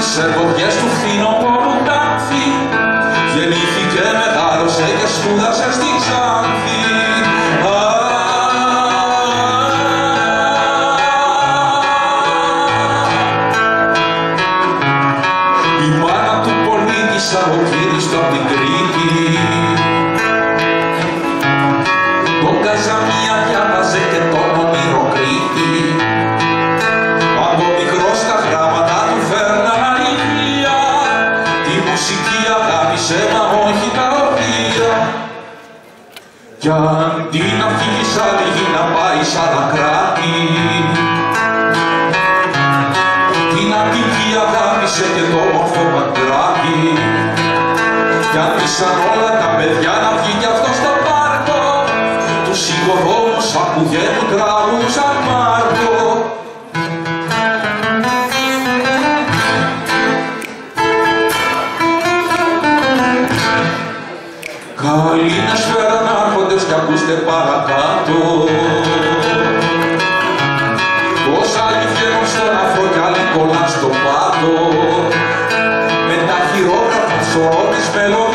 σε βοδιές του φθινοπόρου τάφη, γεννήθηκε, μεγάλωσε και σπούδασε στη Ξάνθη. Η μάνα του πολίτης Αργοκίνηστο απ' την Κρήτη, τον Καζαμία διάβαζε και τον ονειροκρίτη. Από μικρός τα γράμματα του φέρναν αλήθεια, τη μουσική αγάπησε μα όχι τα ορθία. Κι αντί να φύγει σαν λίγη να πάει σ' άλλα κράτη, την Αττική αγάπησε και το όμορφο Παντράκη. Κι άρχισαν όλα τα παιδιά να βγει κι αυτό στο πάρκο, τους οικοδόμους ακούγε που τραγούσαν Μάρκο. Καλήνες φέραν άρχοντες κι ακούστε παρακάτω, πως άλλοι βγαίνουν στον αφρό κι άλλοι κολλάν στο πάτο, με τα χειρόγραφα ψωρό της μελών